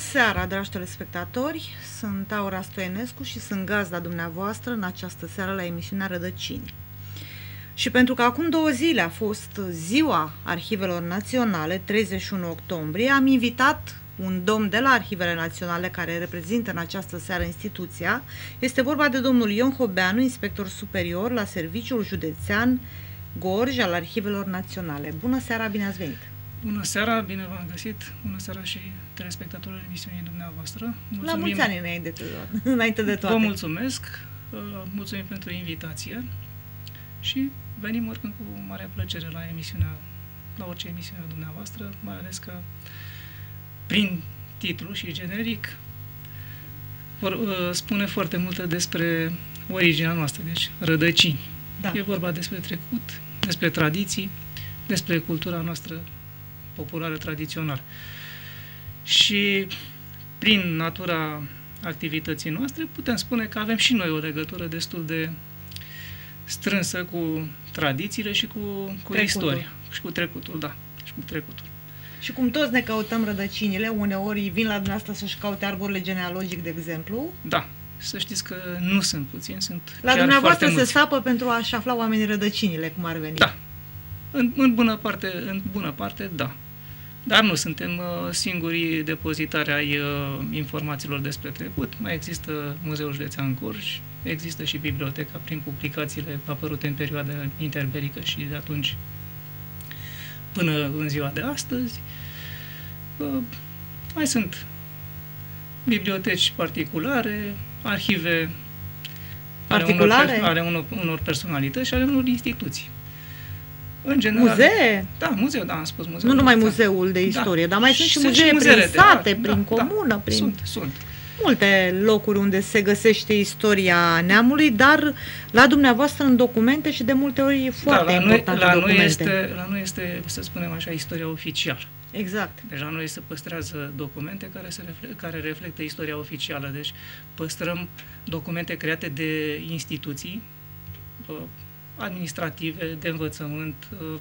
seara, dragi telespectatori! Sunt Aura Stoienescu și sunt gazda dumneavoastră în această seară la emisiunea Rădăcini. Și pentru că acum 2 zile a fost Ziua Arhivelor Naționale, 31 octombrie, am invitat un domn de la Arhivele Naționale care reprezintă în această seară instituția. Este vorba de domnul Ion Hobeanu, inspector superior la Serviciul Județean Gorj al Arhivelor Naționale. Bună seara, bine ați venit! Bună seara, bine v-am găsit! Bună seara și telespectatorilor emisiunii dumneavoastră. Mulțumim. La mulți ani înainte de toate. Vă mulțumesc, mulțumim pentru invitație și venim oricând cu mare plăcere la orice emisiune a dumneavoastră, mai ales că prin titlu și generic spune foarte multe despre originea noastră, deci rădăcini. Da. E vorba despre trecut, despre tradiții, despre cultura noastră populară tradițională. Și prin natura activității noastre putem spune că avem și noi o legătură destul de strânsă cu tradițiile și cu istoria și cu trecutul, da, și cu trecutul. Și cum toți ne căutăm rădăcinile, uneori vin la dumneavoastră să-și caute arborele genealogic, de exemplu. Da, să știți că nu sunt puțini, sunt la chiar dumneavoastră foarte mulți. se sapă pentru a-și afla oamenii rădăcinile, cum ar veni. Da, în bună parte, da. Dar nu suntem singurii depozitari ai informațiilor despre trecut. Mai există Muzeul Județean Gorj, există și biblioteca prin publicațiile apărute în perioada interbelică și de atunci până în ziua de astăzi. Mai sunt biblioteci particulare, arhive particulare ale unor personalități și ale unor instituții. În general, muzee? Da, muzeu, da, am spus muzeu. Nu numai muzeul de istorie, dar mai sunt și muzee prin sate, prin comună, prin... Sunt. Multe locuri unde se găsește istoria neamului, dar la dumneavoastră în documente și de multe ori foarte importante documente. La noi este, să spunem așa, istoria oficială. Exact. Deci la noi se păstrează documente care reflectă istoria oficială. Deci păstrăm documente create de instituții administrative, de învățământ,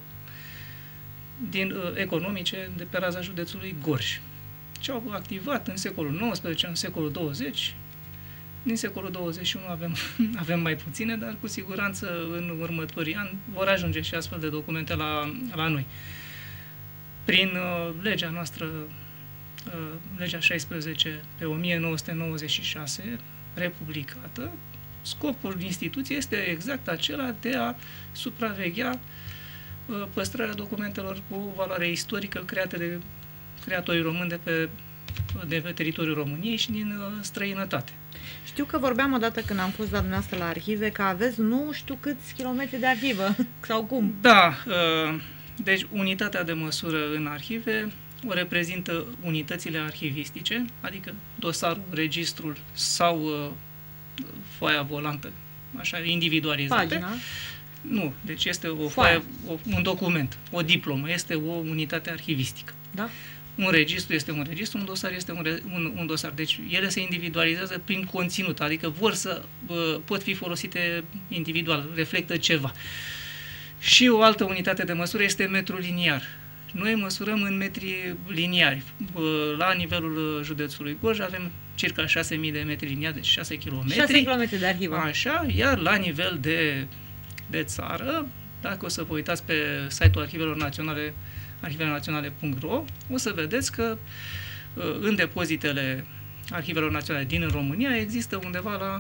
economice, de pe raza județului Gorj. Ce au activat în secolul XIX, în secolul 20. Din secolul 21 avem mai puține, dar cu siguranță în următorii ani vor ajunge și astfel de documente la noi. Prin legea noastră, legea 16 pe 1996, republicată, scopul instituției este exact acela de a supraveghea păstrarea documentelor cu valoare istorică create de creatorii români de pe teritoriul României și din străinătate. Știu că vorbeam odată când am fost la dumneavoastră la arhive că aveți nu știu câți kilometri de arhivă sau cum. Da, deci unitatea de măsură în arhive o reprezintă unitățile arhivistice, adică dosarul, registrul sau foaia volantă, așa, individualizată. Pagina? Nu, deci este o foaie, un document, o diplomă, este o unitate arhivistică. Da? Un registru este un registru, un dosar este un dosar. Deci ele se individualizează prin conținut, adică pot fi folosite individual, reflectă ceva. Și o altă unitate de măsură este metrul liniar. Noi măsurăm în metri liniari. La nivelul județului Gorj avem circa 6.000 de metri liniari, deci 6 km. 6 km de arhivă. Așa, iar la nivel de țară, dacă o să vă uitați pe site-ul Arhivelor Naționale, arhivelornaționale.ro, o să vedeți că în depozitele Arhivelor Naționale din România există undeva la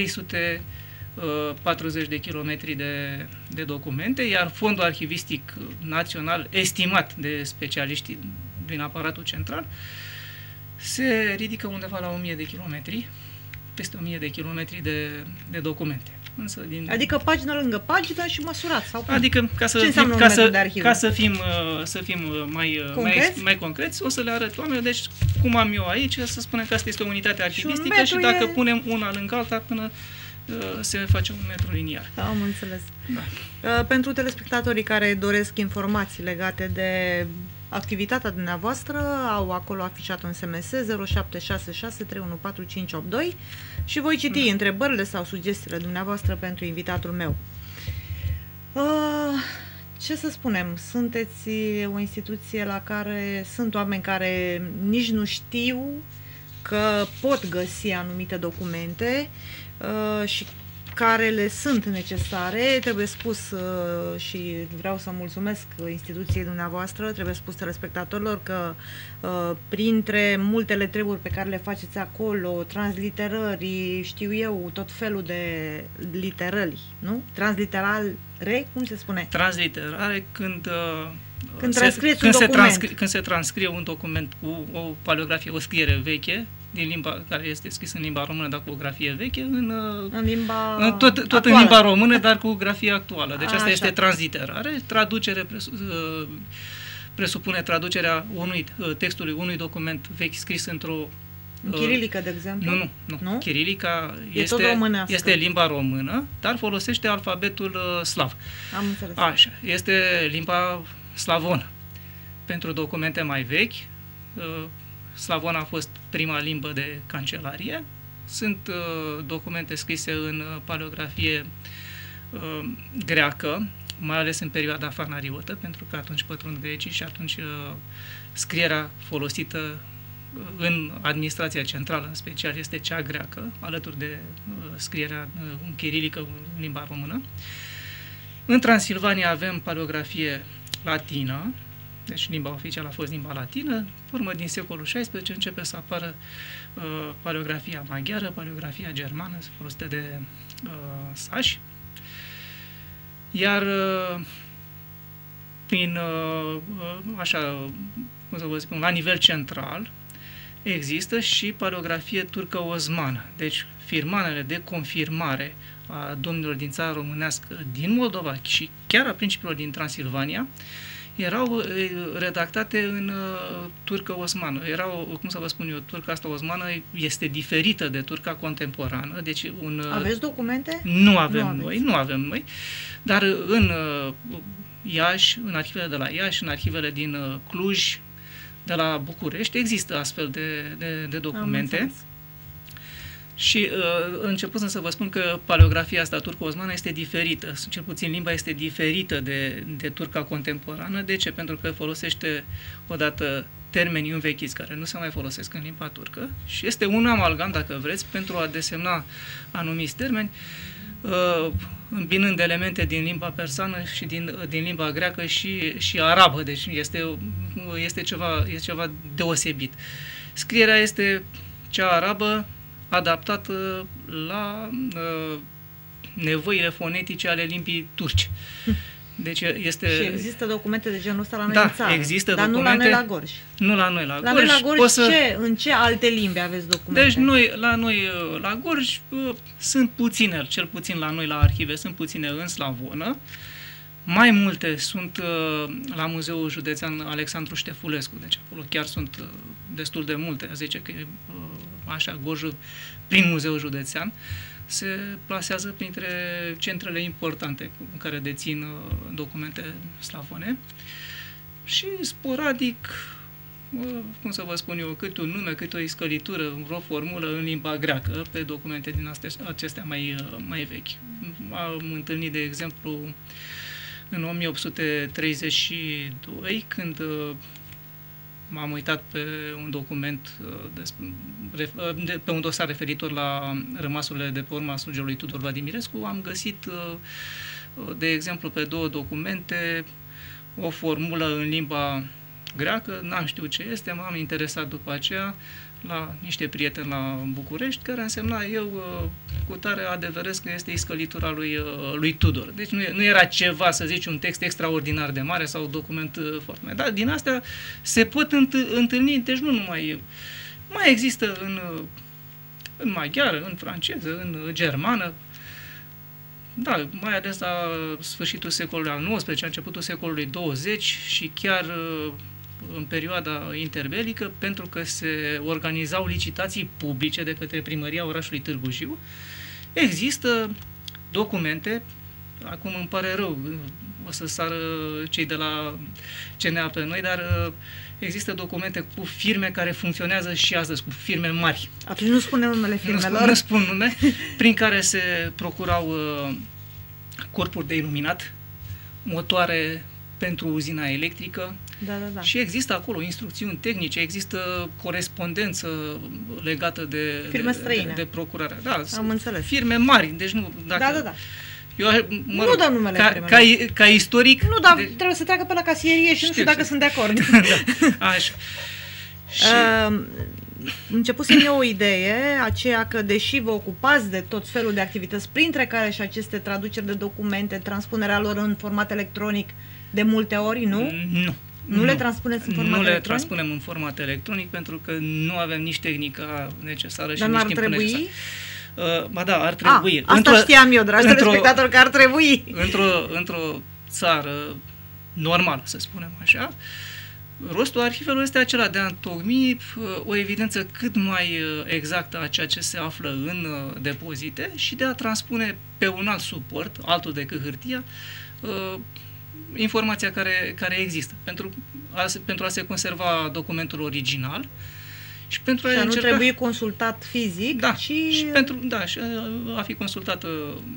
340 de kilometri de documente, iar Fondul Arhivistic Național, estimat de specialiști din aparatul central, se ridică undeva la 1000 de kilometri, peste 1000 de kilometri de documente. Adică pagină lângă pagină și măsurat. Sau cum? Adică, ca să fim mai concreți, o să le arăt oamenilor. Deci, cum am eu aici, să spunem că asta este o unitate arhivistică și dacă punem una lângă alta până se face un metru liniar. Da, am înțeles. Da. Pentru telespectatorii care doresc informații legate de activitatea dumneavoastră, au acolo afișat un SMS 0766 314582 și voi citi întrebările sau sugestiile dumneavoastră pentru invitatul meu. Ce să spunem, sunteți o instituție la care sunt oameni care nici nu știu că pot găsi anumite documente și care le sunt necesare. Trebuie spus și vreau să mulțumesc instituției dumneavoastră, trebuie spus telespectatorilor că printre multele treburi pe care le faceți acolo, transliterări, știu eu, tot felul de literări, nu? Transliterare, cum se spune? Transliterare când se transcrie un document cu o paleografie, o scriere veche, din limba care este scris în limba română, dar cu o grafie veche, în limba tot în limba română, dar cu grafie actuală. Deci asta este transliterare. Traducere presupune traducerea textului unui document vechi scris într-o... În chirilică, de exemplu? Nu? Chirilica este limba română, dar folosește alfabetul slav. Am înțeles. Așa. Este limba slavonă. Pentru documente mai vechi, slavona a fost prima limbă de cancelarie. Sunt documente scrise în paleografie greacă, mai ales în perioada fanariotă, pentru că atunci pătrund grecii și atunci scrierea folosită în administrația centrală, în special, este cea greacă, alături de scrierea în chirilică, în limba română. În Transilvania avem paleografie latină, deci limba oficială a fost limba latină. Urmă, din secolul XVI începe să apară paleografia maghiară, paleografia germană, folosită de sași. Iar la nivel central există și paleografie turcă osmană. Deci firmanele de confirmare a domnilor din țara românească, din Moldova și chiar a principilor din Transilvania, erau redactate în turcă osmană. Turca asta osmană este diferită de turca contemporană. Deci aveți documente? Nu avem noi, dar în Iași, în arhivele de la Iași, în arhivele din Cluj, de la București, există astfel de documente. Și început să vă spun că paleografia asta turco-osmană este diferită, cel puțin limba este diferită de turca contemporană. De ce? Pentru că folosește odată termenii învechiți care nu se mai folosesc în limba turcă și este un amalgam, dacă vreți, pentru a desemna anumiți termeni, îmbinând elemente din limba persană și din limba greacă și arabă. Deci este ceva deosebit. Scrierea este cea arabă, adaptată la nevoile fonetice ale limbii turce. Deci este... Și există documente de genul ăsta la noi în țară, există dar documente, nu la noi la Gorj. Nu la noi la Gorj. La noi la Gorj în ce alte limbi aveți documente? Deci la noi la Gorj sunt puține, cel puțin la noi la arhive, sunt puține în slavonă. Mai multe sunt la Muzeul Județean Alexandru Ștefulescu, deci acolo chiar sunt destul de multe. Zice că așa, Gorjul, prin Muzeul Județean, se plasează printre centrele importante în care dețin documente slavone. Și sporadic, cum să vă spun eu, cât un nume, cât o iscălitură, vreo formulă în limba greacă pe documente din acestea mai vechi. Am întâlnit, de exemplu, în 1832, când m-am uitat pe un document, pe un dosar referitor la rămasurile de pe urma slugelui Tudor Vladimirescu, am găsit, de exemplu, pe 2 documente o formulă în limba greacă, n-am știut ce este, m-am interesat după aceea la niște prieteni la București, care însemna eu cu tare adeveresc că este iscălitura lui Tudor. Deci nu era ceva, să zici, un text extraordinar de mare sau un document foarte mare. Dar din astea se pot întâlni, deci nu numai... Mai există în maghiară, în franceză, în germană, da, mai ales la sfârșitul secolului al XIX, începutul secolului 20 și chiar în perioada interbelică, pentru că se organizau licitații publice de către primăria orașului Târgu Jiu. Există documente, acum îmi pare rău, o să sară cei de la CNA pe noi, dar există documente cu firme care funcționează și astăzi, cu firme mari. Atunci nu spune numele firmelor. Nu spun nume, prin care se procurau corpuri de iluminat, motoare pentru uzina electrică, Da. Și există acolo instrucțiuni tehnice, există corespondență legată de procurare. Da, am înțeles. Firme mari, deci nu... Dacă, Da. Eu, nu dau numele firmelor. Ca istoric... Nu, dar trebuie să treacă pe la casierie și nu știu dacă sunt de acord. Da, așa. Și... Începusem eu o idee, aceea că deși vă ocupați de tot felul de activități, printre care și aceste traduceri de documente, transpunerea lor în format electronic, de multe ori, nu? Nu le transpuneți în format electronic? Nu le transpunem în format electronic pentru că nu avem nici tehnica necesară și dar nici timpul timpul necesar. Ba da, ar trebui. Asta știam eu, dragi telespectatori, că ar trebui. Într-o țară normală, să spunem așa, rostul arhivelor este acela de a întocmi o evidență cât mai exactă a ceea ce se află în depozite și de a transpune pe un alt suport, altul decât hârtia, informația care există, pentru a se conserva documentul original și pentru a nu trebuie consultat fizic, și a fi consultată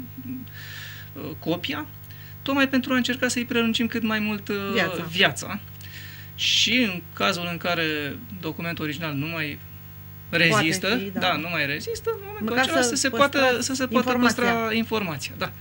copia, tocmai pentru a încerca să-i prelungim cât mai mult viața. Și în cazul în care documentul original nu mai rezistă, nu mai rezistă, în momentul acela să se poată păstra informația. Da.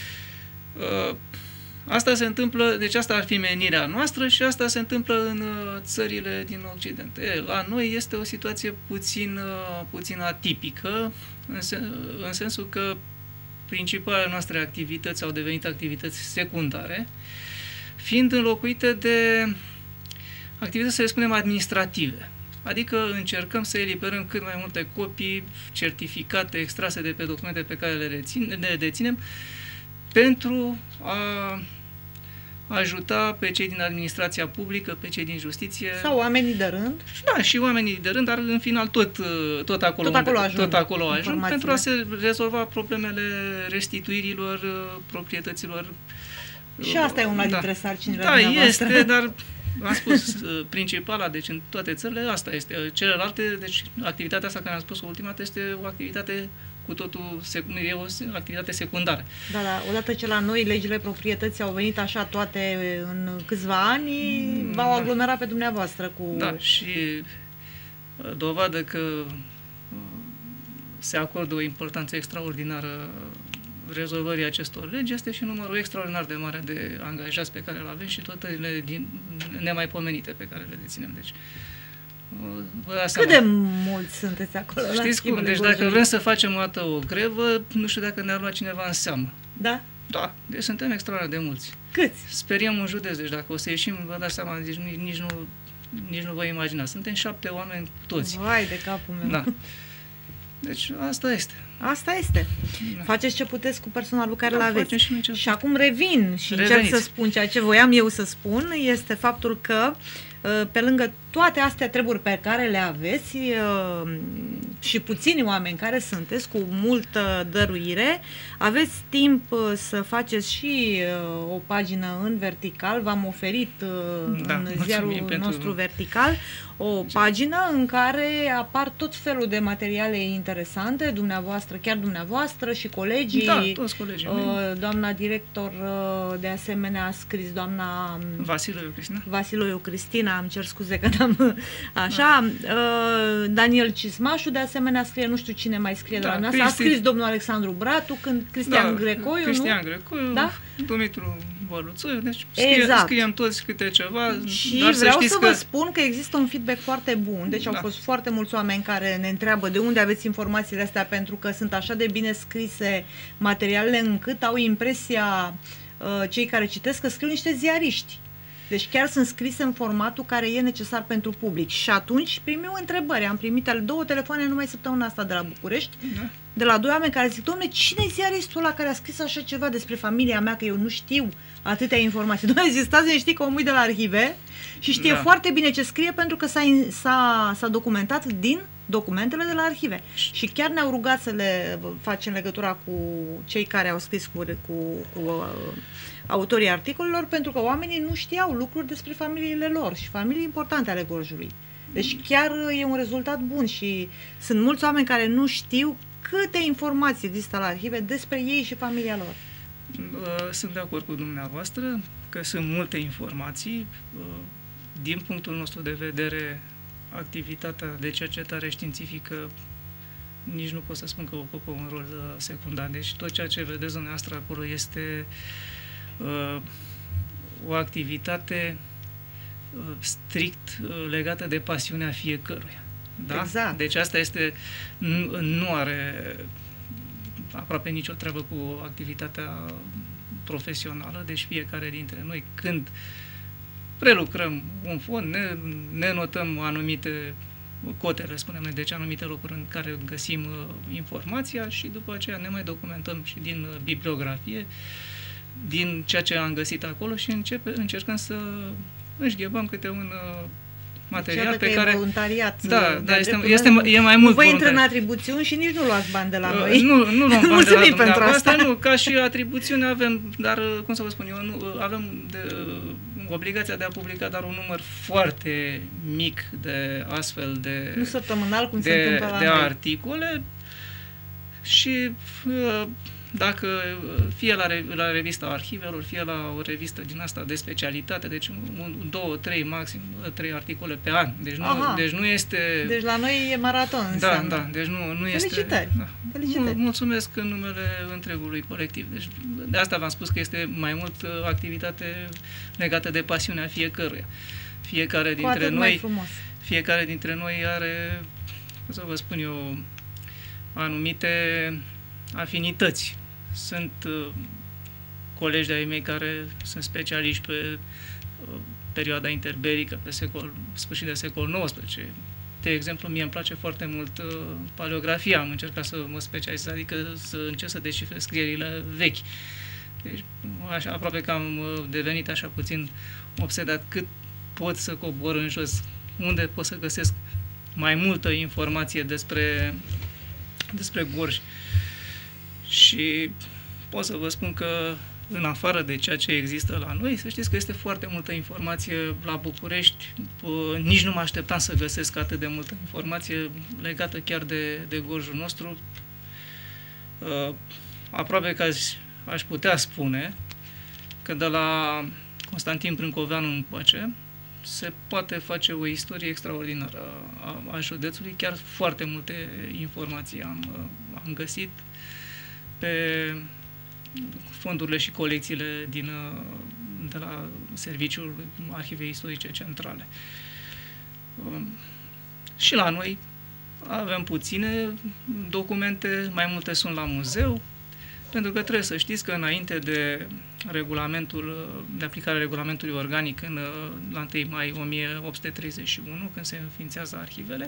Asta se întâmplă, deci asta ar fi menirea noastră și asta se întâmplă în țările din Occident. La noi este o situație puțin atipică, în sensul că principalele noastre activități au devenit activități secundare, fiind înlocuite de activități, să le spunem, administrative. Adică încercăm să eliberăm cât mai multe copii certificate, extrase de pe documente pe care le deținem, pentru a ajuta pe cei din administrația publică, pe cei din justiție. Sau oamenii de rând. Da, și oamenii de rând, dar în final tot acolo ajung pentru a se rezolva problemele restituirilor proprietăților. Și asta e una dintre sarcinile dumneavoastră. Da, este, dar am spus, principala, deci în toate țările, asta este. Celelalte, deci activitatea asta care am spus ultima dată este o activitate cu totul, e o activitate secundară. Da, odată ce la noi legile proprietății au venit așa toate în câțiva ani, v-au aglomerat pe dumneavoastră cu... Da, și dovadă că se acordă o importanță extraordinară rezolvării acestor legi este și numărul extraordinar de mare de angajați pe care îl avem și toate nemaipomenite pe care le deținem. Deci, cât de mulți sunteți acolo? Știți cum? Deci dacă vrem să facem o dată o grevă, nu știu dacă ne-ar lua cineva în seamă. Da? Da, deci suntem extraordinar de mulți. Câți? Speriem un județ, deci dacă o să ieșim, vă dați seama, deci nici nu vă imaginați. Suntem 7 oameni toți. Vai de capul meu. Da. Deci asta este. Asta este. Da. Faceți ce puteți cu personalul care îl aveți. Și acum revin și încerc să spun ceea ce voiam eu să spun, este faptul că pe lângă toate astea treburi pe care le aveți și puțini oameni care sunteți cu multă dăruire, aveți timp să faceți și o pagină în vertical. V-am oferit în ziarul nostru vertical o pagină în care apar tot felul de materiale interesante, chiar dumneavoastră și colegii. Da, toți colegii mei. Doamna director, de asemenea, a scris doamna Vasiloiu Cristina, îmi cer scuze că n-am așa. Da. Daniel Cismașu, de asemenea, scrie, nu știu cine mai scrie de la noastră. A scris domnul Alexandru Bratu, Cristian Grecoiu, Cristian Grecoiu, Dumitru Băluțoiu, deci scriem toți câte ceva. Și vreau să vă spun că există un feedback foarte bun, deci au fost foarte mulți oameni care ne întreabă de unde aveți informațiile astea, pentru că sunt așa de bine scrise materialele încât au impresia cei care citesc că scriu niște ziariști. Deci chiar sunt scrise în formatul care e necesar pentru public. Și atunci primim întrebări. Am primit 2 telefoane numai săptămâna asta de la București, de la 2 oameni care zic: dom'le, cine e ziaristul ăla care a scris așa ceva despre familia mea, că eu nu știu atâtea informații. Dom'le, zic, stați liniștit că omul e de la arhive și știe foarte bine ce scrie, pentru că s-a documentat din documentele de la arhive. Și chiar ne-au rugat să le facem legătura cu cei care au scris cu autorii articolelor, pentru că oamenii nu știau lucruri despre familiile lor și familii importante ale Gorjului. Deci chiar e un rezultat bun și sunt mulți oameni care nu știu câte informații există la arhive despre ei și familia lor. Sunt de acord cu dumneavoastră că sunt multe informații. din punctul nostru de vedere, activitatea de cercetare științifică nici nu pot să spun că ocupă un rol secundar. Deci tot ceea ce vedeți dumneavoastră acolo este o activitate strict legată de pasiunea fiecăruia. Da? Exact. Deci asta este, nu are aproape nicio treabă cu activitatea profesională, deci fiecare dintre noi, când prelucrăm un fond, ne notăm anumite cotele, spunem noi, deci anumite locuri în care găsim informația și după aceea ne mai documentăm și din bibliografie, din ceea ce am găsit acolo și încercăm să înșghebăm câte un material pe care... voluntariat. Da, e mai mult voi intră în atribuțiuni și nici nu luați bani de la noi. Nu luăm bani de la dumneavoastră, nu, ca și atribuțiune avem, dar, cum să vă spun eu, avem obligația de a publica dar un număr foarte mic de astfel de... Nu săptămânal, cum se întâmplă la de noi. articole și... dacă fie la revista Arhivelor, fie la o revistă din asta de specialitate, deci 2, 3, maxim 3 articole pe an. Deci nu este... Deci la noi e maraton, înseamnă. Da, deci nu este... Felicitări! Da. Felicitări! Mulțumesc în numele întregului colectiv. Deci de asta v-am spus că este mai mult activitate legată de pasiunea fiecăruia. Fiecare dintre noi are, cum să vă spun eu, anumite afinități. Sunt colegi de-ai mei care sunt specialiști pe perioada interbelică, pe sfârșit de secol XIX. De exemplu, mie îmi place foarte mult paleografia, am încercat să mă specializez, adică să încerc să descifrez scrierile vechi. Deci, așa, aproape că am devenit așa puțin obsedat cât pot să cobor în jos, unde pot să găsesc mai multă informație despre Gorj. Și pot să vă spun că în afară de ceea ce există la noi, să știți că este foarte multă informație la București. Nici nu mă așteptam să găsesc atât de multă informație legată chiar de Gorjul nostru. Aproape că aș putea spune că de la Constantin Brâncoveanu încoace se poate face o istorie extraordinară a județului. Chiar foarte multe informații am găsit pe fondurile și colecțiile de la Serviciul Arhivei Istorice Centrale. Și la noi avem puține documente, mai multe sunt la muzeu, pentru că trebuie să știți că înainte de aplicarea regulamentului organic la 1 mai 1831, când se înființează arhivele,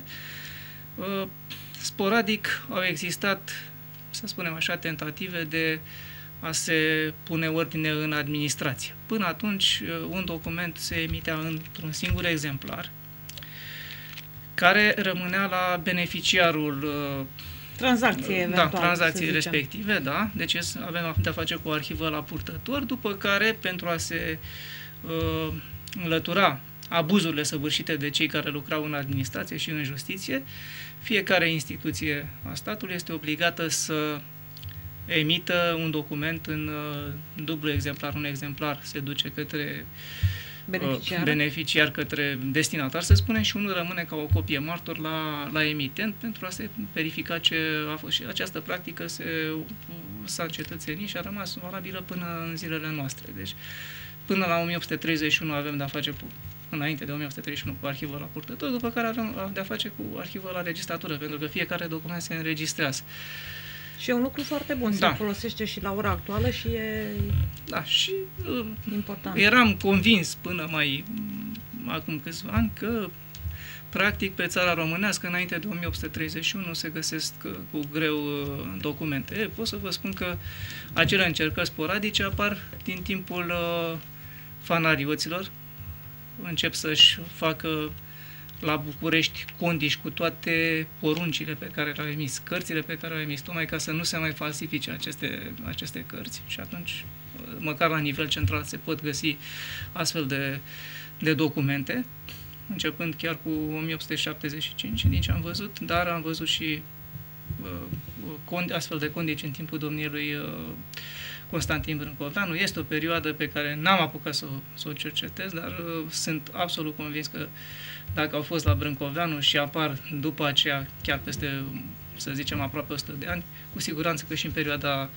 sporadic au existat, să spunem așa, tentative de a se pune ordine în administrație. Până atunci, un document se emitea într-un singur exemplar, care rămânea la beneficiarul tranzacției respective, da? Deci avem de-a face cu o arhivă la purtător, după care, pentru a se înlătura abuzurile săvârșite de cei care lucrau în administrație și în justiție, fiecare instituție a statului este obligată să emită un document în dublu exemplar. Un exemplar se duce către beneficiar, către destinatar, să spunem, și unul rămâne ca o copie martor la emitent pentru a se verifica ce a fost. Și această practică s-a încetățenit și a rămas valabilă până în zilele noastre. Deci, până la 1831 avem de-a face înainte de 1831 cu arhivă la purtător, după care avem de-a face cu arhivă la registratură, pentru că fiecare document se înregistrează. Și e un lucru foarte bun, se folosește și la ora actuală și e important. Eram convins până acum câțiva ani că practic pe țara românească înainte de 1831 se găsesc cu greu documente. Pot să vă spun că acele încercări sporadice apar din timpul fanarioților, încep să-și facă la București condiși cu toate poruncile pe care le-au emis, cărțile pe care le-au emis, tocmai ca să nu se mai falsifice aceste cărți. Și atunci, măcar la nivel central, se pot găsi astfel de documente, începând chiar cu 1875, din ce am văzut, dar am văzut și astfel de condici în timpul domniei lui Constantin Brâncoveanu. Este o perioadă pe care n-am apucat să o cercetez, dar sunt absolut convins că dacă au fost la Brâncoveanu și apar după aceea, chiar peste, să zicem, aproape 100 de ani, cu siguranță că și în perioada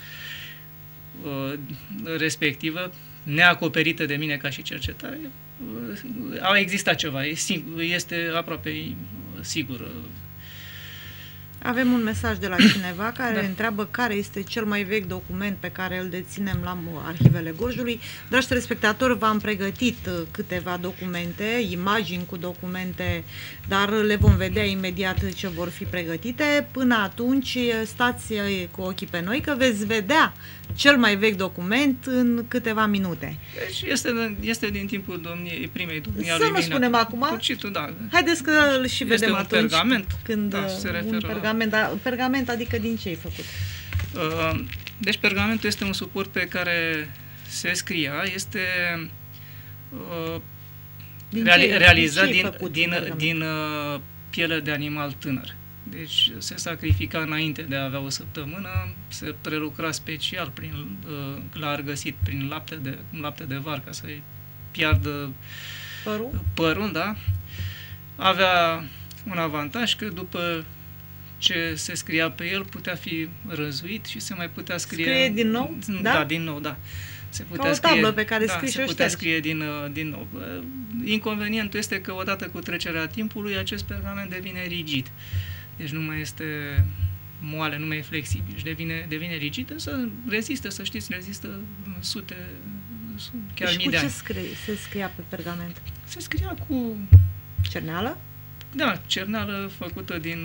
respectivă, neacoperită de mine ca și cercetare, a existat ceva. Este aproape sigur. Avem un mesaj de la cineva care întreabă care este cel mai vechi document pe care îl deținem la arhivele Gorjului. Dragi telespectatori, v-am pregătit câteva documente, imagini cu documente, dar le vom vedea imediat ce vor fi pregătite. Până atunci, stați cu ochii pe noi că veți vedea cel mai vechi document în câteva minute. Deci este din timpul primei domnii Să nu spunem acum. Turcitul, da. Haideți că îl și vedem atunci. Pergament, când se referă un pergament, pergament adică din ce ai făcut? Deci pergamentul este un suport pe care se scria, este realizat din piele de animal tânăr. Deci se sacrifica înainte de a avea o săptămână, se prelucra special la argăsit prin lapte de var ca să-i piardă părul, da? Avea un avantaj că după ce se scria pe el putea fi răzuit și se mai putea scrie din nou? Da, din nou, da. Se putea ca o tablă pe care scrii și se putea scrie din nou. Inconvenientul este că odată cu trecerea timpului acest pergament devine rigid. Deci nu mai este moale, nu mai e flexibil. Și devine rigid, însă rezistă, să știți, rezistă sute, chiar mii de ani. Și cu ce se scria pe pergament? Se scria cu... cerneală? Da, cerneală făcută din...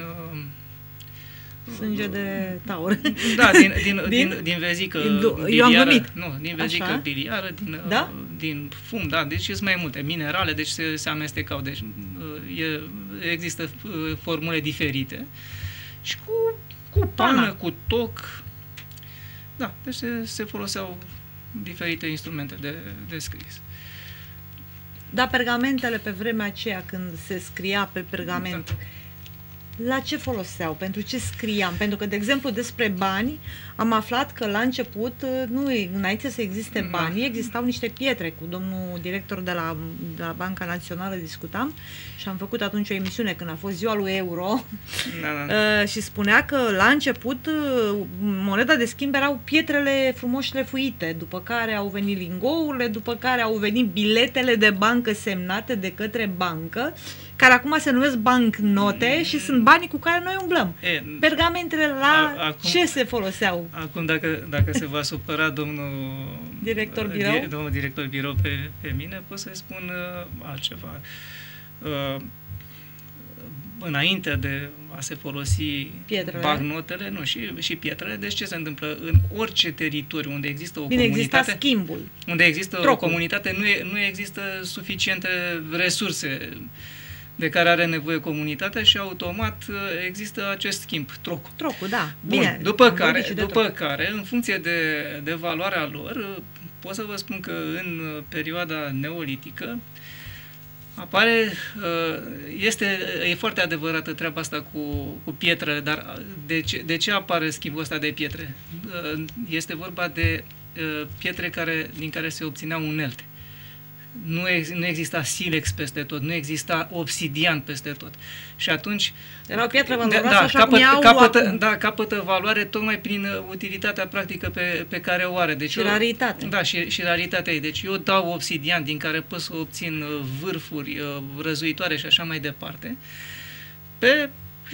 sânge de taur. Da, din vezică biliară. Nu, din vezică biliară, din fum, da, deci sunt mai multe minerale, deci se amestecau, deci există formule diferite. Și cu pană, cu toc, da, deci se foloseau diferite instrumente de scris. Dar pergamentele pe vremea aceea, când se scria pe pergament, la ce foloseau? Pentru ce scriam? Pentru că, de exemplu, despre bani, am aflat că la început, înainte să existe bani, existau niște pietre. Cu domnul director de la Banca Națională discutam și am făcut atunci o emisiune când a fost ziua lui euro și spunea că la început moneda de schimb erau pietrele frumos șlefuite, după care au venit lingourile, după care au venit biletele de bancă semnate de către bancă, care acum se numesc bancnote și sunt banii cu care noi umblăm. Pergamentele ce se foloseau? Acum, dacă se va supăra domnul director birou pe mine, pot să-i spun altceva. Înainte de a se folosi bancnotele, și pietrele, deci ce se întâmplă? În orice teritoriu unde există o comunitate... exista schimbul. Unde există o comunitate, nu există suficiente resurse de care are nevoie comunitatea și automat există acest schimb, trocul. Da. Bun. Bine, după care, în funcție de valoarea lor, pot să vă spun că în perioada neolitică e foarte adevărată treaba asta cu pietrele, dar de ce apare schimbul ăsta de pietre? Este vorba de pietre din care se obțineau unelte. Nu exista silex peste tot, nu exista obsidian peste tot. Și atunci... Era o pietră valoroasă, așa cum capătă valoare tocmai prin utilitatea practică pe care o are. Deci și raritate. Da, și raritatea ei. Deci eu dau obsidian din care pot să obțin vârfuri răzuitoare și așa mai departe, pe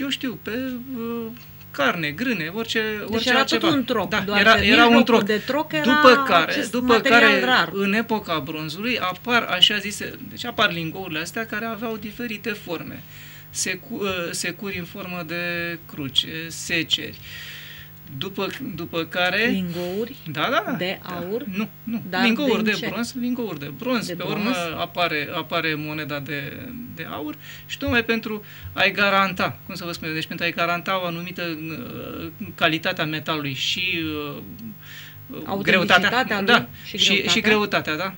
carne, grâne, orice era altceva. Tot un troc. Da, era un troc. De troc era după care rar. În epoca bronzului apar lingourile astea care aveau diferite forme. Securi în formă de cruce, seceri. După care... Lingouri de aur? Nu. Lingouri de bronz. Pe urmă apare moneda de aur și tocmai pentru a-i garanta, cum să vă spun, deci pentru a-i garanta o anumită calitatea metalului și greutatea, și greutatea, da?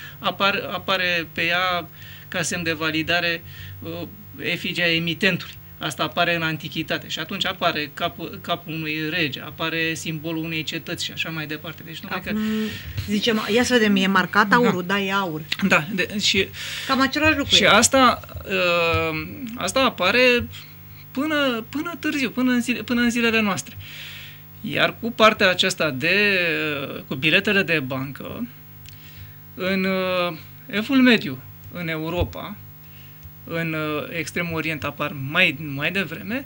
Apare pe ea ca semn de validare efigia emitentului. Asta apare în antichitate și atunci apare capul unui rege, apare simbolul unei cetăți și așa mai departe. Deci, acum, zicem, ia să vedem, e marcat aurul, da, e aur. Da, și cam același lucru. Și asta apare până târziu, până în zilele noastre. Iar cu partea aceasta cu biletele de bancă, în Evul Mediu, în Europa, în Extremul Orient apar mai devreme,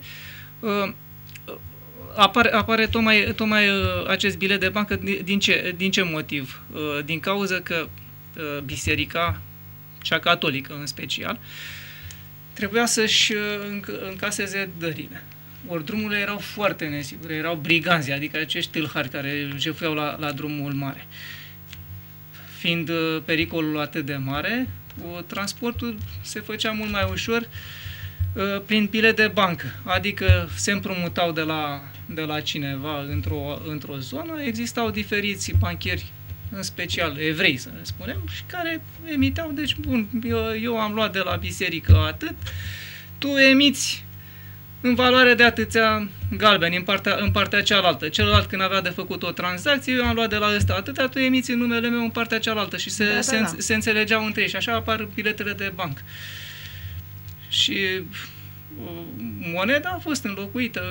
apare tocmai acest bilet de bancă. Din ce motiv? Din cauza că biserica, cea catolică în special, trebuia să-și încaseze dările. Ori drumurile erau foarte nesigure, erau briganzi, adică acești tâlhari care jefuiau la drumul mare. Fiind pericolul atât de mare, transportul se făcea mult mai ușor prin bilet de bancă, adică se împrumutau de la cineva într-o zonă, existau diferiți bancheri, în special evrei, să ne spunem, și care emiteau, deci, bun, eu am luat de la biserică atât, tu emiți în valoare de atâția galbeni în partea cealaltă. Celălalt, când avea de făcut o tranzacție, eu am luat de la ăsta atâtea, tu emiți în numele meu în partea cealaltă și se înțelegeau între ei și așa apar biletele de bancă. Și moneda a fost înlocuită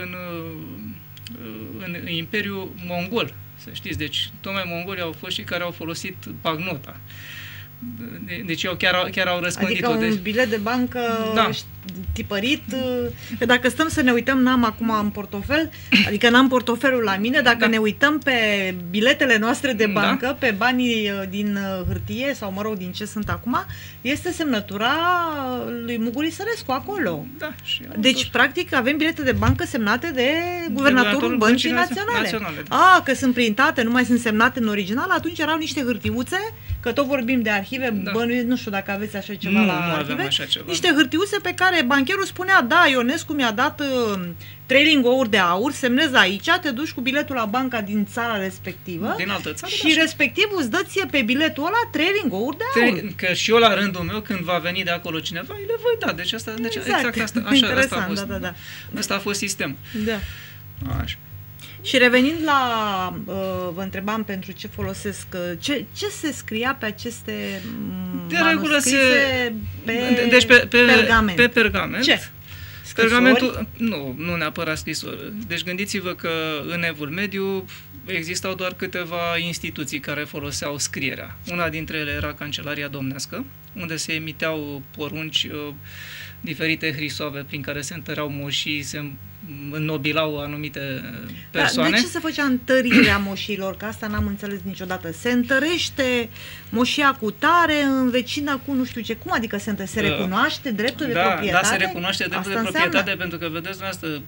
în Imperiul Mongol, să știți. Deci, tocmai mongolii au fost și care au folosit bagnota. Deci chiar au răspândit-o. Adică un bilet de bancă, da, tipărit. Că dacă stăm să ne uităm, n-am acum în portofel, adică n-am portofelul la mine, dacă ne uităm pe biletele noastre de bancă, pe banii din hârtie sau, mă rog, din ce sunt acum, este semnătura lui Muguri Sărescu acolo. Da, deci, practic, avem bilete de bancă semnate de guvernatorul Băncii Naționale. Da. Că sunt printate, nu mai sunt semnate în original, atunci erau niște hârtiuțe, că tot vorbim de arhive, bănuiesc, nu știu dacă aveți așa ceva la arhive, niște hârtiuțe pe care bancherul spunea, da, Ionescu mi-a dat 3 lingouri de aur, semnezi aici, te duci cu biletul la banca din țara respectivă, din altă țară, și respectivul îți dă ție pe biletul ăla 3 lingouri de aur. Că și eu la rândul meu, când va veni de acolo cineva, le voi da. Deci asta, exact asta, asta a fost. Da. Asta a fost sistemul. Da. Așa. Și revenind la, vă întrebam pentru ce folosesc, ce se scria pe aceste manuscrise pe pergament? Pe pergament. Ce? Pergamentul, nu neapărat scrisori. Deci gândiți-vă că în Evul Mediu existau doar câteva instituții care foloseau scrierea. Una dintre ele era Cancelaria Domnească, unde se emiteau porunci, diferite hrisoave prin care se întăreau moșii, se înnobilau anumite persoane. De ce se făcea întărirea moșilor? Că asta n-am înțeles niciodată. Se întărește moșia cu tare în vecină cu nu știu ce. Cum adică se recunoaște dreptul de proprietate? Da, se recunoaște dreptul de proprietate, pentru că, vedeți dumneavoastră,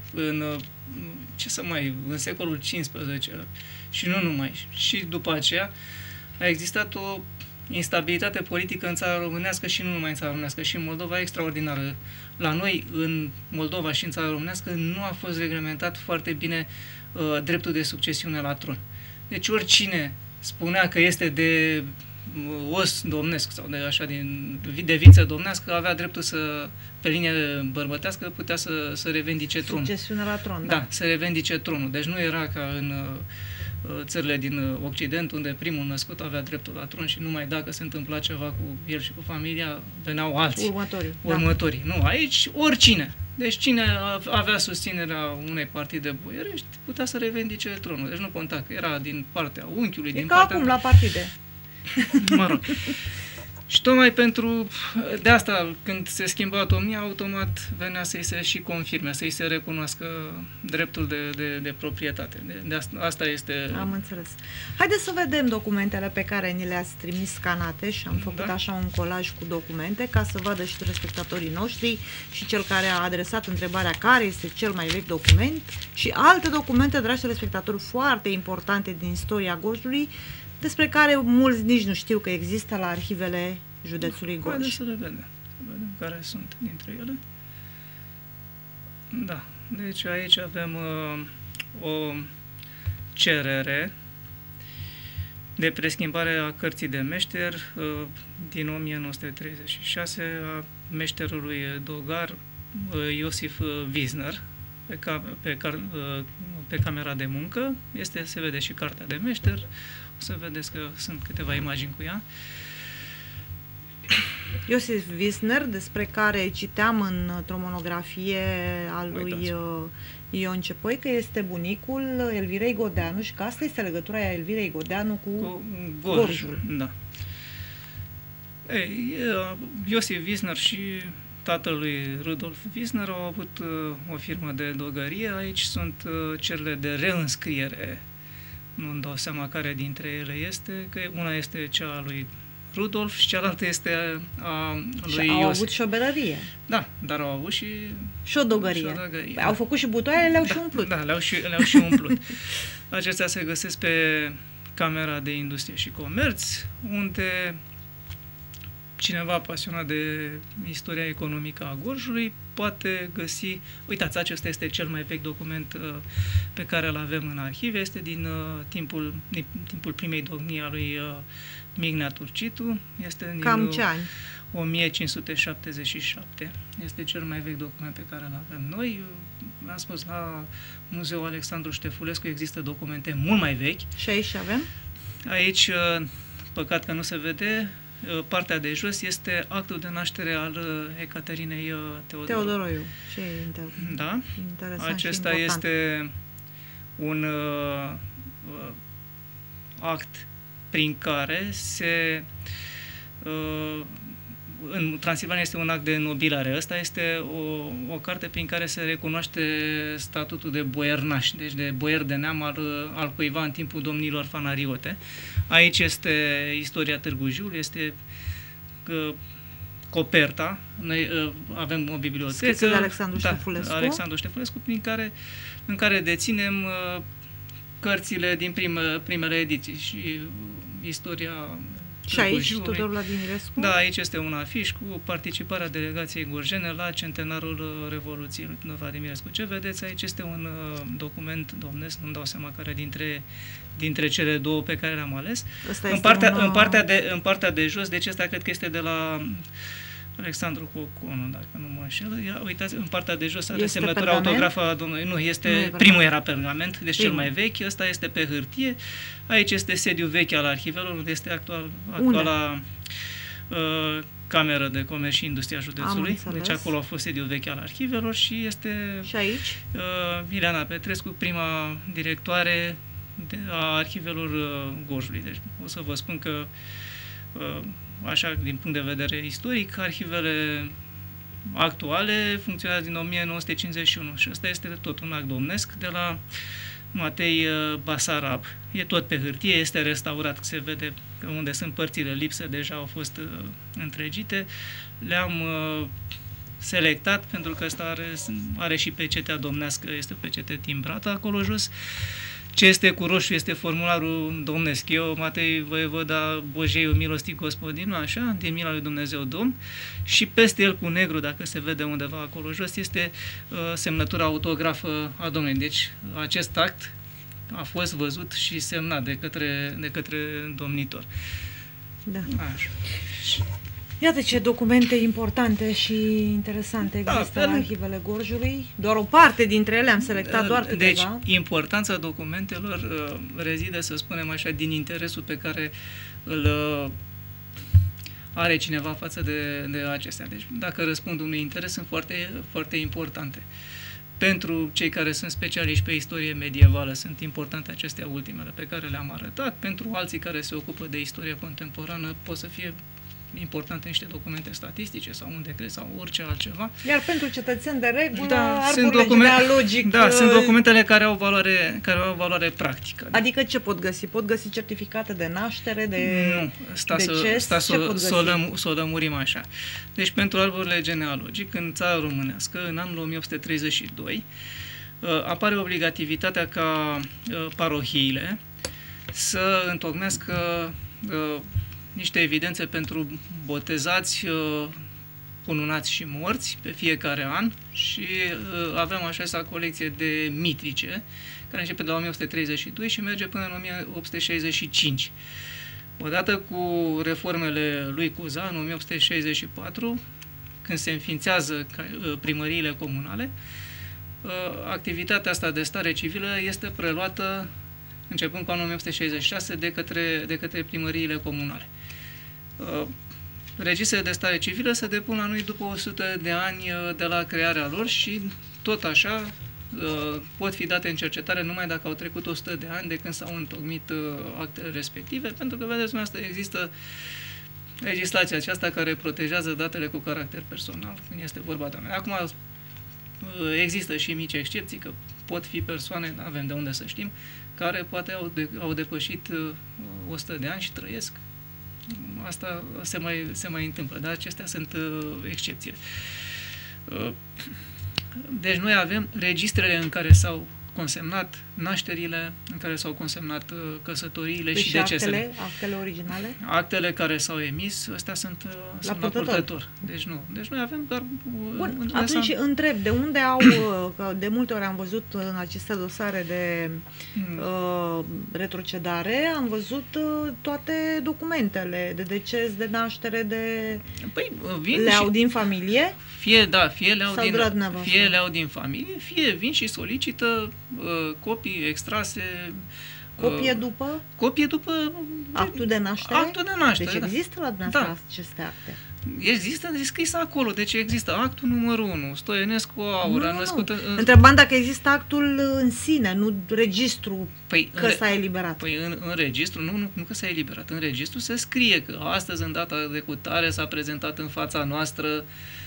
în secolul XV și nu numai, și după aceea a existat o instabilitate politică în țara românească și nu numai în țara românească, și în Moldova extraordinară. La noi, în Moldova și în țara românească, nu a fost reglementat foarte bine dreptul de succesiune la tron. Deci oricine spunea că este de os domnesc sau de viță domnească, avea dreptul pe linie bărbătească, putea să revendice tronul. Succesiune la tron, da. Să revendice tronul. Deci nu era ca în țările din Occident, unde primul născut avea dreptul la tron și numai dacă se întâmpla ceva cu el și cu familia, veneau alții. Următorii. Nu, aici oricine. Deci cine avea susținerea unei partide boierești putea să revendice tronul. Deci nu conta că era din partea unchiului, din partea... acum la partide. Mă rog. Și tocmai de asta, când se schimba autonomia, automat venea să-i se și confirme, să-i se recunoască dreptul de proprietate. Asta este... Am înțeles. Haideți să vedem documentele pe care ni le-ați trimis scanate și am făcut așa un colaj cu documente ca să vadă și telespectatorii noștri și cel care a adresat întrebarea care este cel mai vechi document și alte documente, dragi telespectatori, foarte importante din istoria Gorjului, despre care mulți nici nu știu că există la arhivele județului Gorj. Haideți să le vedem. Să vedem care sunt dintre ele. Da. Deci aici avem o cerere de preschimbare a cărții de meșter din 1936 a meșterului Dogar Iosif Wisner pe camera de muncă. Se vede și cartea de meșter. O să vedeți că sunt câteva imagini cu ea. Iosif Wisner, despre care citeam într-o monografie a lui Ion Cepoi, că este bunicul Elvirei Godeanu și că asta este legătura Elvirei Godeanu cu Gorjul. Da. Iosif Wisner și tatălui Rudolf Wisner au avut o firmă de drogărie. Aici sunt cerile de reînscriere. Nu-mi dau seama care dintre ele este, că una este cea a lui Rudolf și cealaltă este a lui Iosif. Au avut și o berărie. Da, dar au avut și o dogărie. Da. Au făcut și butoaie, le-au și umplut. Da, le-au și umplut. Acestea se găsesc pe Camera de Industrie și Comerț, unde cineva pasionat de istoria economică a Gorjului poate găsi... Uitați, acesta este cel mai vechi document pe care îl avem în arhive. Este din timpul primei domnii a lui Mignea Turcitu. Este din Cam ce ani? 1577. Este cel mai vechi document pe care îl avem noi. Am spus, la Muzeul Alexandru Ștefulescu există documente mult mai vechi. Și aici avem? Aici, păcat că nu se vede, partea de jos este actul de naștere al Ecaterinei Teodoroiu. Ce da? Interesant. Acesta este un act prin care se... în Transilvania este un act de nobilare. Ăsta este o carte prin care se recunoaște statutul de boiernaș, deci de boier de neam al cuiva în timpul domnilor fanariote. Aici este istoria Târgu Jiului, este coperta. Noi avem o bibliotecă. Schiță de Alexandru Ștefulescu. Alexandru Ștefulescu, în care deținem cărțile din primele ediții și istoria. Și aici, Tudor Vladimirescu? Da, aici este un afiș cu participarea delegației gorjene la centenarul Revoluției lui Tudor Vladimirescu. Ce vedeți aici este un document domnesc, nu-mi dau seama care dintre cele două pe care le-am ales. În partea de jos, deci ăsta cred că este de la Alexandru Coconu, dacă nu mă înșel. Uitați, în partea de jos are semnătura autografă a domnului. Nu, primul era pergament, deci cel mai vechi. Ăsta este pe hârtie. Aici este sediul vechi al arhivelor, unde este actuala Cameră de Comerț și Industria Județului. Deci acolo a fost sediul vechi al arhivelor și este... Și aici? Ileana Petrescu, prima directoare a arhivelor Gorjului. Deci o să vă spun că așa, din punct de vedere istoric, arhivele actuale funcționează din 1951 și ăsta este tot un act domnesc de la Matei Basarab. E tot pe hârtie, este restaurat, se vede că unde sunt părțile lipsă deja au fost întregite. Le-am selectat pentru că ăsta are și pecetea domnească, este pecete timbrată acolo jos. Ce este cu roșu este formularul domnesc. Eu, Matei Voievoda Bojeiu, milostiv gospodin, așa, din mila lui Dumnezeu Domn, și peste el cu negru, dacă se vede undeva acolo jos, este semnătura autografă a Domnului. Deci, acest act a fost văzut și semnat de către domnitor. Da. Așa. Iată ce documente importante și interesante există în arhivele Gorjului. Doar o parte dintre ele am selectat, doar câteva. Deci, importanța documentelor rezidă, să spunem așa, din interesul pe care îl are cineva față de acestea. Deci, dacă răspund unui interes, sunt foarte, foarte importante. Pentru cei care sunt specialiști pe istorie medievală, sunt importante acestea ultimele pe care le-am arătat. Pentru alții care se ocupă de istorie contemporană, pot să fie importante niște documente statistice sau un decret sau orice altceva. Iar pentru cetățeni de regulă, sunt documentele care au valoare practică. Da. Adică ce pot găsi? Pot găsi certificate de naștere, de deces? Să o lămurim așa. Deci pentru arborele genealogic, în țara românească, în anul 1832, apare obligativitatea ca parohiile să întocmească niște evidențe pentru botezați, cununați și morți pe fiecare an și avem așa colecție de mitrice, care începe de la 1832 și merge până în 1865. Odată cu reformele lui Cuza, în 1864, când se înființează primăriile comunale, activitatea asta de stare civilă este preluată începând cu anul 1966 de către primăriile comunale. Registrele de stare civilă se depun la noi după 100 de ani de la crearea lor și tot așa pot fi date în cercetare numai dacă au trecut 100 de ani de când s-au întocmit actele respective, pentru că, vedeți, există legislația aceasta care protejează datele cu caracter personal când este vorba de oameni. Acum există și mici excepții, că pot fi persoane, nu avem de unde să știm, care poate au depășit 100 de ani și trăiesc. Asta se mai întâmplă, dar acestea sunt excepții. Deci noi avem registrele în care s-au consemnat nașterile, în care s-au consemnat căsătoriile și decesele. Actele originale? Actele care s-au emis, astea sunt la purtător. Deci nu. Deci noi avem doar... Bun, atunci întreb, de unde au, că de multe ori am văzut în aceste dosare de retrocedare, am văzut toate documentele de deces, de naștere, le au din familie? Fie le au din familie, fie vin și solicită copii extrase. Copie după actul de naștere? Actul de naștere, deci există la dumneavoastră aceste acte? Există scris acolo, deci există actul numărul 1, Stoienescu Aura, născută... Întrebam dacă există actul în sine, nu registru că s-a eliberat. Păi în registru, nu că s-a eliberat, în registru se scrie că astăzi, în data de cutare, s-a prezentat în fața noastră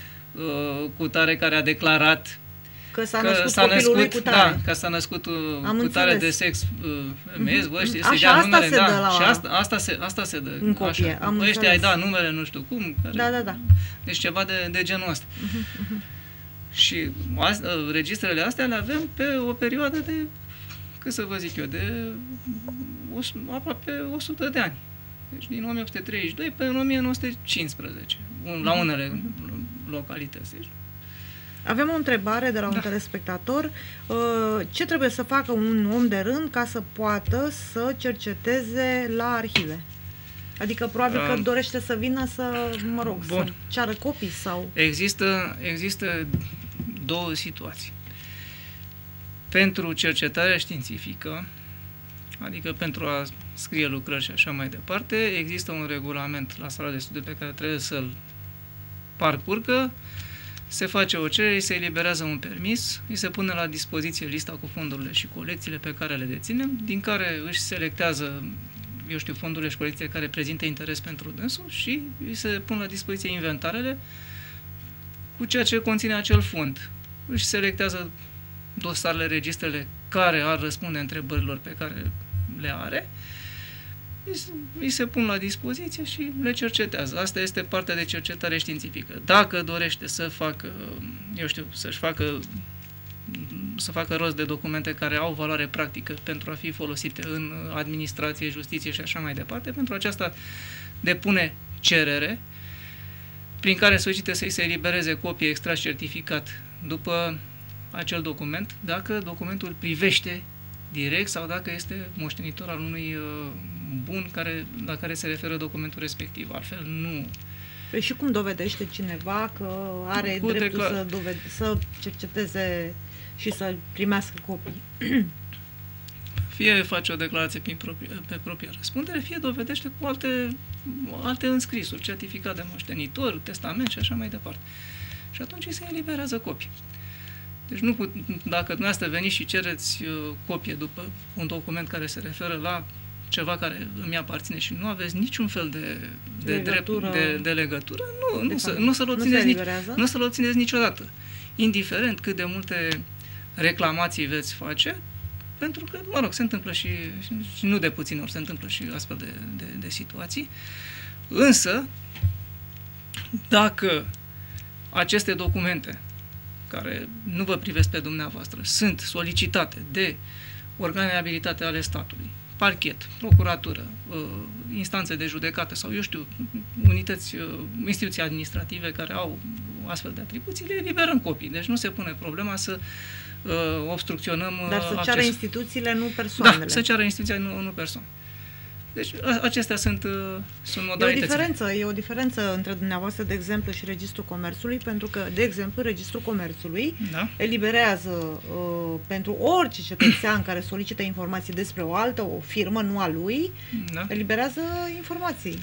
cutare care a declarat că s-a născut copilul lui cutare. Da, că s-a născut cutare de sex femeiesc, așa, asta se dă la... Și asta se dă. În copie, am înțeles. Ăștia ai dat numele, nu știu cum. Da. Deci ceva de genul ăsta. Și registrele astea le avem pe o perioadă de, cât să vă zic eu, de aproape 100 de ani. Deci din 1832 până în 1915, la unele localități. Avem o întrebare de la un telespectator. Ce trebuie să facă un om de rând ca să poată să cerceteze la arhive? Adică probabil că dorește să vină să ceară copii sau... Există două situații. Pentru cercetarea științifică, adică pentru a scrie lucrări și așa mai departe, există un regulament la sala de studiu pe care trebuie să-l parcurgă, se face o cerere, se eliberează un permis, îi se pune la dispoziție lista cu fondurile și colecțiile pe care le deținem, din care își selectează, fondurile și colecțiile care prezintă interes pentru dânsul și îi se pun la dispoziție inventarele cu ceea ce conține acel fond. Își selectează dosarele, registrele care ar răspunde întrebărilor pe care le are, îi se pun la dispoziție și le cercetează. Asta este partea de cercetare științifică. Dacă dorește să facă, să facă rost de documente care au valoare practică pentru a fi folosite în administrație, justiție și așa mai departe, pentru aceasta depune cerere prin care solicite să-i se elibereze copie extras certificat după acel document, dacă documentul privește direct sau dacă este moștenitor al unui bun la care se referă documentul respectiv. Altfel nu... Păi și cum dovedește cineva că are dreptul să cerceteze și să primească copii? Fie face o declarație pe propria răspundere, fie dovedește cu alte înscrisuri, certificat de moștenitor, testament și așa mai departe. Și atunci se eliberează copii. Deci dacă dumneavoastră veniți și cereți copie după un document care se referă la ceva care îmi aparține și nu aveți niciun fel de legătură, nu să-l obțineți niciodată. Indiferent cât de multe reclamații veți face, pentru că, se întâmplă și nu de puțin ori se întâmplă și astfel de situații. Însă, dacă aceste documente care nu vă privesc pe dumneavoastră sunt solicitate de organele abilitate ale statului, parchet, procuratură, instanțe de judecată sau, instituții administrative care au astfel de atribuții, le eliberăm copii. Deci nu se pune problema să obstrucționăm Dar să ceară instituțiile, nu persoanele. Da, să ceară instituția, nu persoane. Deci acestea sunt modalități. E o diferență între dumneavoastră, de exemplu, și Registrul Comerțului, pentru că, de exemplu, Registrul Comerțului eliberează pentru orice cetățean care solicită informații despre o altă, o firmă, nu a lui, eliberează informații.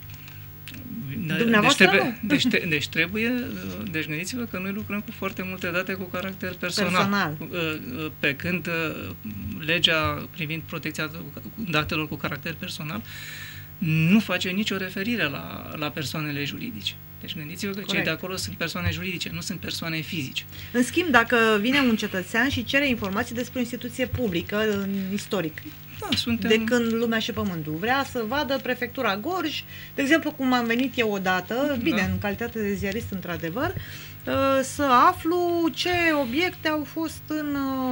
Deci gândiți-vă că noi lucrăm cu foarte multe date cu caracter personal. Pe când legea privind protecția datelor cu caracter personal nu face nicio referire la persoanele juridice. Deci gândiți-vă că cei de acolo sunt persoane juridice, nu sunt persoane fizice. În schimb, dacă vine un cetățean și cere informații despre o instituție publică, în istoric, de când lumea și pământul vrea să vadă prefectura Gorj, de exemplu, cum am venit eu odată, bine, în calitate de ziarist, într-adevăr, să aflu ce obiecte au fost în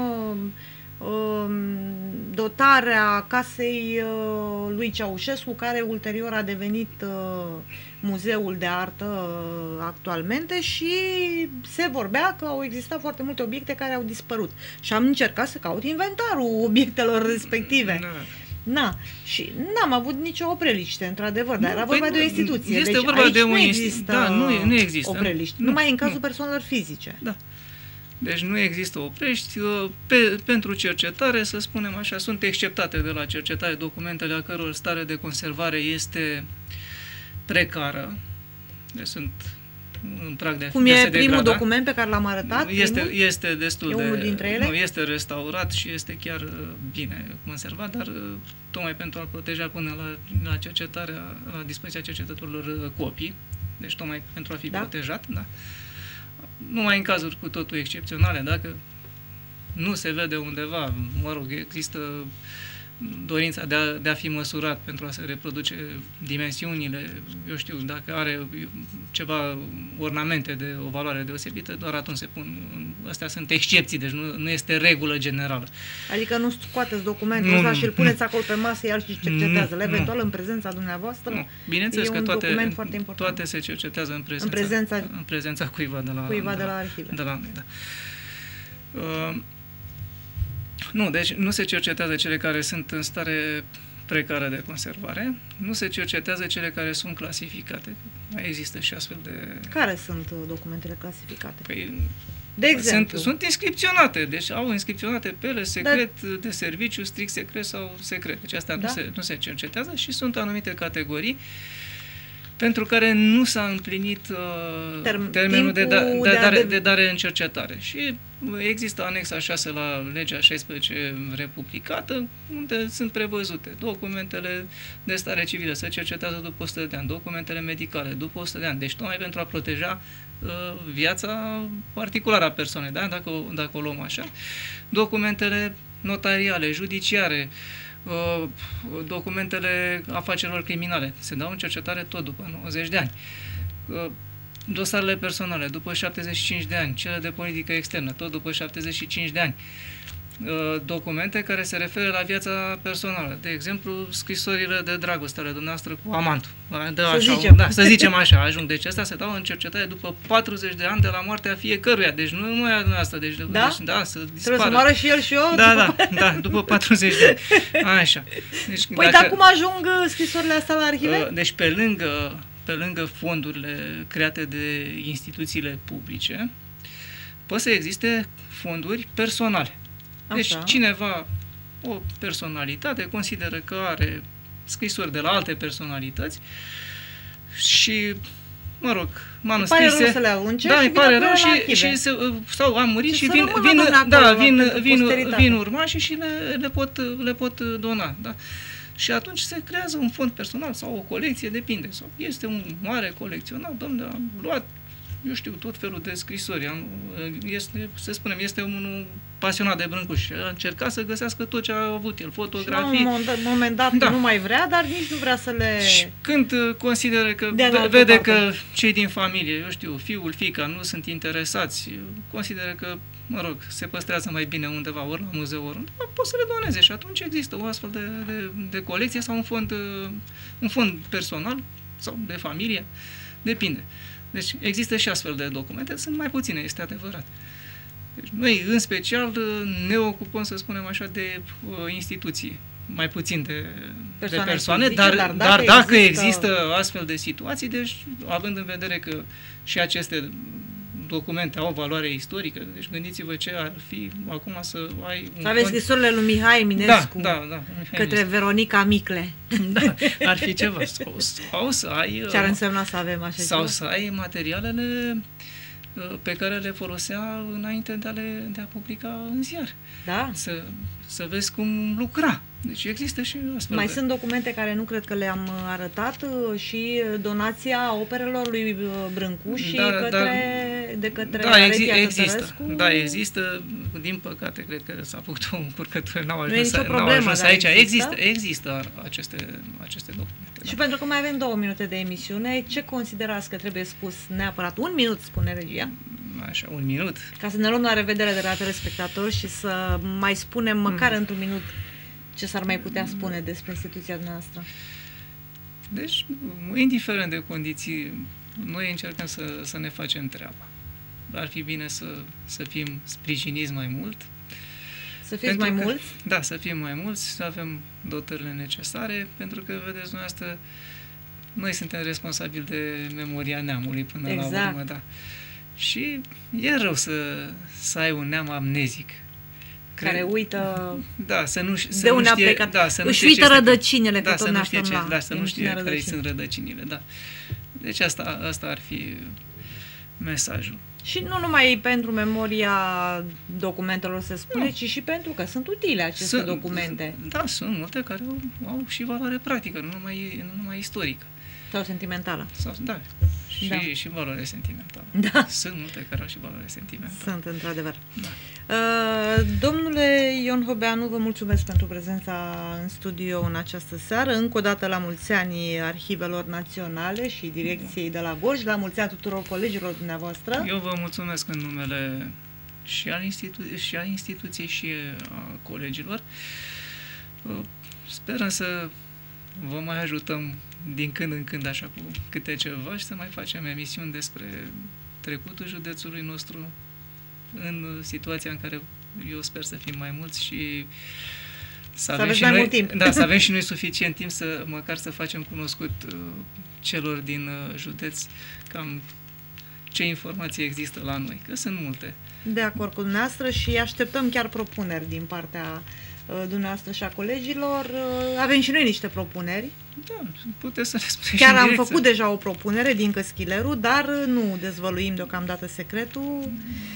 dotarea casei lui Ceaușescu, care ulterior a devenit muzeul de artă actualmente, și se vorbea că au existat foarte multe obiecte care au dispărut. Și am încercat să caut inventarul obiectelor respective. Și n-am avut nicio opreliște, într-adevăr, dar era vorba de o instituție. Este deci vorba aici de nu există, nu există opreliști, numai în cazul persoanelor fizice. Deci nu există oprești. Pentru cercetare, să spunem așa, sunt exceptate de la cercetare documentele a căror stare de conservare este precară. Deci sunt în prag de a fi Cum e primul document pe care l-am arătat? Este destul de... unul dintre ele? Nu, este restaurat și este chiar bine conservat, dar tocmai pentru a proteja până la cercetarea, la dispoziția cercetătorilor copii, deci tocmai pentru a fi protejat, numai în cazuri cu totul excepționale, dacă nu se vede undeva, există dorința de a fi măsurat pentru a se reproduce dimensiunile, eu știu, dacă are ceva ornamente de o valoare deosebită, doar atunci se pun. Astea sunt excepții, deci nu este regulă generală. Adică nu scoateți documentul ăsta și îl puneți acolo pe masă iar și cercetează. Eventual în prezența dumneavoastră. Nu. Bineînțeles că toate se cercetează în prezența cuiva de la arhive. De la noi, nu, deci nu se cercetează cele care sunt în stare precară de conservare, nu se cercetează cele care sunt clasificate. Mai există și astfel de... Care sunt documentele clasificate? Păi, de exemplu? Sunt inscripționate, deci au inscripționate pe ele secret de serviciu, strict secret sau secret. Deci astea nu se cercetează și sunt anumite categorii pentru care nu s-a împlinit termenul de dare în cercetare. Și există anexa 6 la legea 16 republicată, unde sunt prevăzute documentele de stare civilă, se cercetează după 100 de ani, documentele medicale după 100 de ani, deci tocmai pentru a proteja viața particulară a persoanei, dacă o luăm așa. Documentele notariale, judiciare, documentele afacerilor criminale se dau în cercetare tot după 90 de ani. Dosarele personale după 75 de ani, cele de politică externă tot după 75 de ani. Documente care se referă la viața personală. De exemplu, scrisorile de dragoste ale dumneavoastră cu amantul. Să zicem așa, ajung. Deci astea se dau în cercetare după 40 de ani de la moartea fiecăruia. Deci nu numai a dumneavoastră. Deci, să dispară. Trebuie să moară și el și eu? După 40 de ani. Așa. Deci, dar cum ajung scrisorile astea la arhive? Deci pe lângă fondurile create de instituțiile publice, pot să existe fonduri personale. Deci cineva, o personalitate, consideră că are scrisori de la alte personalități și, manuscrise... îi pare rău sau a murit și vin urmașii și le pot dona. Da? Și atunci se creează un fond personal sau o colecție, depinde. Sau este un mare colecționar, domnule, am luat, eu știu, tot felul de scrisori. Să spunem, este unul pasionat de Brâncuș. A încercat să găsească tot ce a avut el, fotografii. Și la un moment dat nu mai vrea, dar nici nu vrea să le... Și când consideră că vede că cei din familie, eu știu, fiul, fiica, nu sunt interesați, consideră că, se păstrează mai bine undeva, ori la muzeu, ori pot să le doneze. Și atunci există o astfel de colecție sau un fond personal sau de familie. Depinde. Deci există și astfel de documente, sunt mai puține, este adevărat. Deci noi, în special, ne ocupăm, să spunem așa, de instituții. mai puțin de Persoane persoane, fizice, dar dacă există astfel de situații, deci având în vedere că și aceste documente au valoare istorică, deci gândiți-vă ce ar fi acum să ai... Să aveți scrisorile lui Mihai Eminescu da, către Veronica Micle. Da, ar fi ceva. Sau să ai... Ce ar însemna să avem așa sau ceva? să ai materialele pe care le folosea înainte de a publica în ziar. Da. Să vezi cum lucra. Deci există și astfel. Mai sunt documente care nu cred că le-am arătat și donația operelor lui Brâncu și de către Aretia Tătărescu. Da, există. Din păcate, cred că s-a făcut o încurcătură, n-au ajuns aici. Există aceste documente. Și pentru că mai avem 2 minute de emisiune, ce considerați că trebuie spus neapărat? 1 minut, spune regia. Așa, 1 minut. Ca să ne luăm la revedere de la telespectatori și să mai spunem măcar într-un minut ce s-ar mai putea spune despre instituția noastră. Deci, indiferent de condiții, noi încercăm să ne facem treaba. Ar fi bine să fim sprijiniți mai mult. Să fiți mai mulți? Da, să fim mai mulți, să avem dotările necesare, pentru că, vedeți dumneavoastră, noi suntem responsabili de memoria neamului până la urmă. Da. Și e rău să ai un neam amnezic. Care uită de unde a plecat. Își uită rădăcinile, că tot ne aflăm la. Să nu știe care sunt rădăcinile. Da. Deci asta ar fi mesajul. Și nu numai pentru memoria documentelor se spune, ci și pentru că sunt utile aceste documente. Da, sunt multe care au și valoare practică, nu numai istorică. Sau sentimentală. Și valoare sentimentală. Da. Sunt multe care au și valoare sentimentală. Sunt, într-adevăr. Da. Domnule Ion Hobeanu, vă mulțumesc pentru prezența în studio în această seară. Încă o dată la mulți ani Arhivelor Naționale și Direcției de la Gorj, la mulți ani tuturor colegilor dumneavoastră. Eu vă mulțumesc în numele și al instituției și a colegilor. Sperăm să vă mai ajutăm din când în când așa cu câte ceva și să mai facem emisiuni despre trecutul județului nostru în situația în care eu sper să fim mai mulți și să avem și noi, să avem și noi suficient timp măcar să facem cunoscut celor din județ cam ce informații există la noi, că sunt multe. De acord cu dumneavoastră și așteptăm chiar propuneri din partea dumneavoastră și a colegilor. Avem și noi niște propuneri. Da, puteți să ne spuneți. Chiar am făcut deja o propunere din Căschileru, dar nu dezvăluim deocamdată secretul,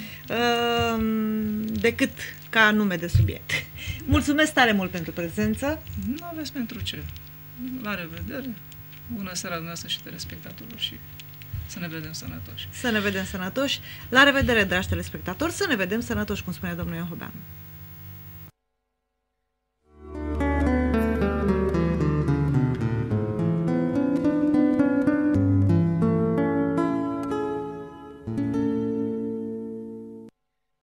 decât ca nume de subiect. Mulțumesc tare mult pentru prezență. Nu aveți pentru ce. La revedere. Bună seara dumneavoastră și telespectatorilor și să ne vedem sănătoși. Să ne vedem sănătoși. La revedere, dragi telespectatori, să ne vedem sănătoși, cum spune domnul Ion Hobeanu.